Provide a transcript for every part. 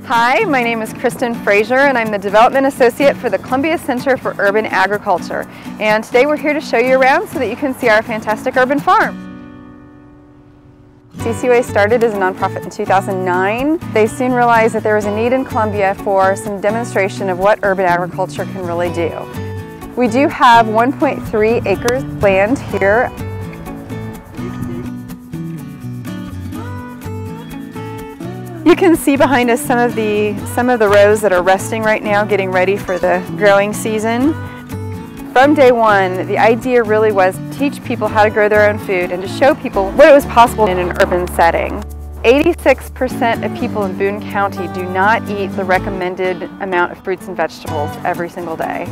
Hi, my name is Kristen Frazier and I'm the Development Associate for the Columbia Center for Urban Agriculture. And today we're here to show you around so that you can see our fantastic urban farm. CCUA started as a nonprofit in 2009. They soon realized that there was a need in Columbia for some demonstration of what urban agriculture can really do. We do have 1.3 acres of land here. You can see behind us some of the rows that are resting right now, getting ready for the growing season. From day one, the idea really was to teach people how to grow their own food and to show people what it was possible in an urban setting. 86% of people in Boone County do not eat the recommended amount of fruits and vegetables every single day.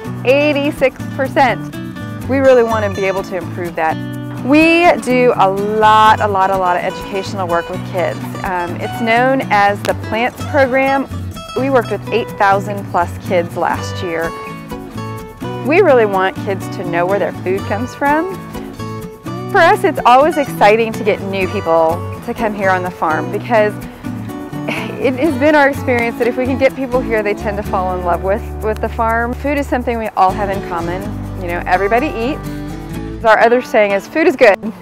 86%. We really want to be able to improve that. We do a lot of educational work with kids. It's known as the Plants program. We worked with 8,000 plus kids last year. We really want kids to know where their food comes from. For us, it's always exciting to get new people to come here on the farm because it has been our experience that if we can get people here, they tend to fall in love with the farm. Food is something we all have in common. You know, everybody eats. Our other saying is, food is good.